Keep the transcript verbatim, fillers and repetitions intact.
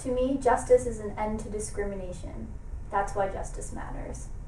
To me, justice is an end to discrimination. That's why justice matters.